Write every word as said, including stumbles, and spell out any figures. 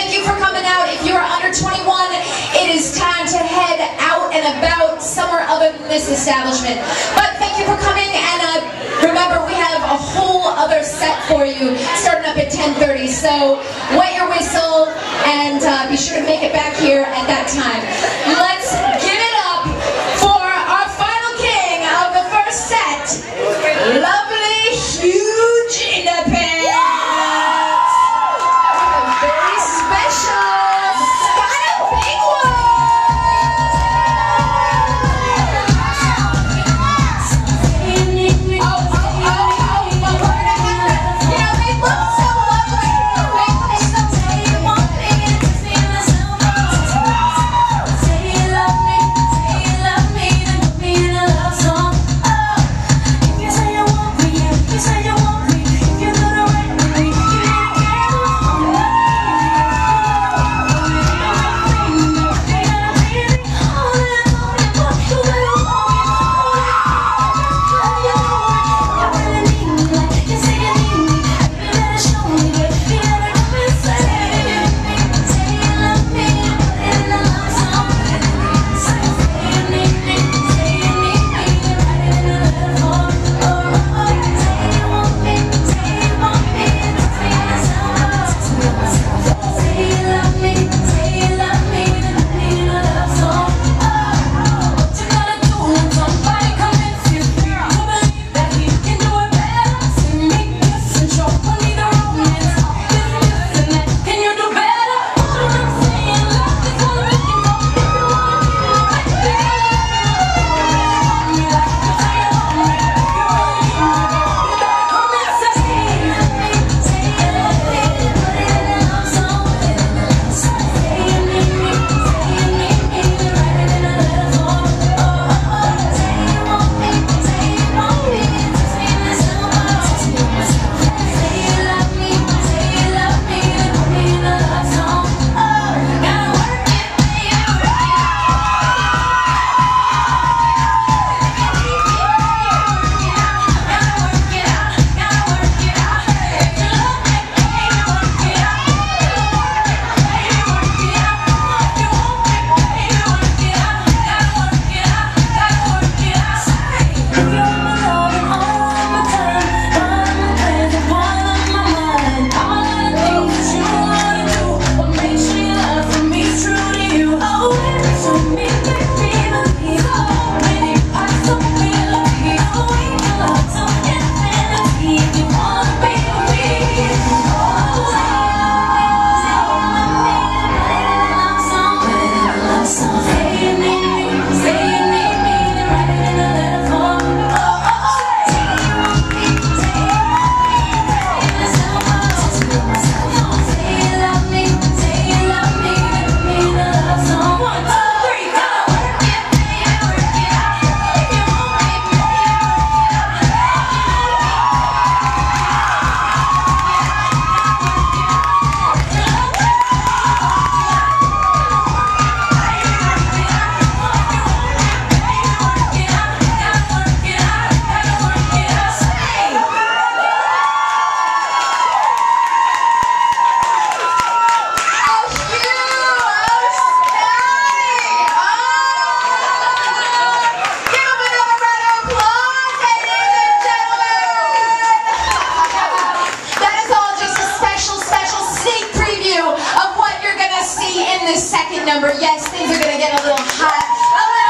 thank you for coming out. If you are under twenty-one, it is time to head out and about somewhere other than this establishment. But thank you for coming, and uh, remember, we have a whole other set for you starting up at ten thirty. So wet your whistle and uh, be sure to make it back here at that time. Let's give it up for our final king of the first set, lovely Hugh Jindapants. Very special, Abigwun. Oh, oh, oh, oh, but we're gonna have to, you know, they look so lovely. They look so say you want me, say you love me, say you love me, then put me in a love song. Oh, if you say you want me, if you say you want me, if you do the right thing, you need a candle. Number. Yes, things are going to get a little hot.